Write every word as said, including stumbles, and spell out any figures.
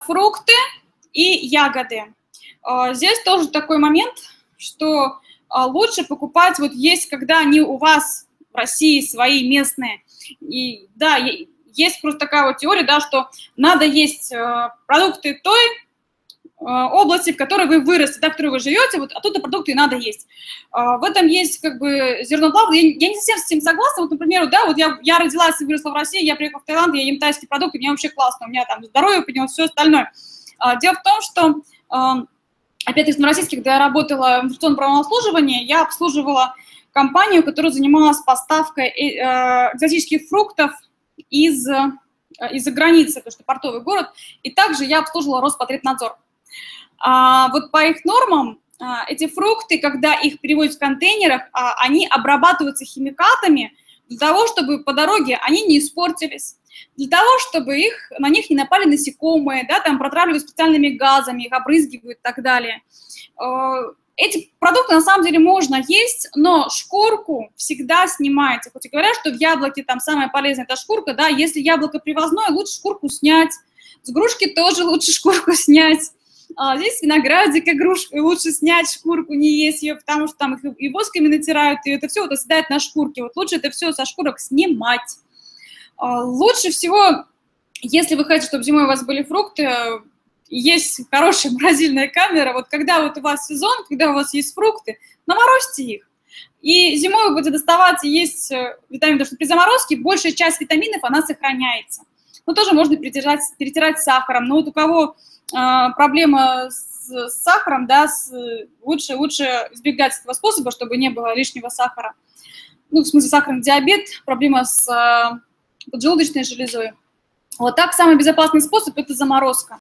фрукты и ягоды. Здесь тоже такой момент, что лучше покупать, вот есть, когда они у вас в России свои местные. И да, есть просто такая вот теория, да, что надо есть продукты той области, в которой вы выросли, да, в которой вы живете, вот оттуда продукты и надо есть. В этом есть как бы зерно правды. Я, я не совсем с этим согласна. Вот, например, да, вот я, я родилась и выросла в России, я приехала в Таиланд, я ем тайские продукты, мне вообще классно, у меня там здоровье поднялось, все остальное. Дело в том, что, опять-таки, в Новороссийске, когда я работала в информационном правовом обслуживании, я обслуживала компанию, которая занималась поставкой экзотических фруктов из, из-за границы, потому что портовый город, и также я обслуживала Роспотребнадзор. А, вот по их нормам а, эти фрукты, когда их перевозят в контейнерах, а, они обрабатываются химикатами для того, чтобы по дороге они не испортились, для того, чтобы их, на них не напали насекомые, да, там протравливают специальными газами, их обрызгивают и так далее. А, эти продукты на самом деле можно есть, но шкурку всегда снимайте. Хоть и говорят, что в яблоке там самое полезное – это шкурка, да, если яблоко привозное, лучше шкурку снять, с грушки тоже лучше шкурку снять. А здесь виноградик, игрушку, лучше снять шкурку, не есть ее, потому что там их и восками натирают, и это все вот оседает на шкурке. Вот лучше это все со шкурок снимать. А лучше всего, если вы хотите, чтобы зимой у вас были фрукты, есть хорошая морозильная камера, вот когда вот у вас сезон, когда у вас есть фрукты, наморозьте их. И зимой вы будете доставать и есть витамины, потому что при заморозке большая часть витаминов, она сохраняется. Но тоже можно перетирать, перетирать сахаром, но вот у кого проблема с, с сахаром, да, с, лучше, лучше избегать этого способа, чтобы не было лишнего сахара. Ну, в смысле, сахарный диабет, проблема с поджелудочной железой. Вот так самый безопасный способ – это заморозка.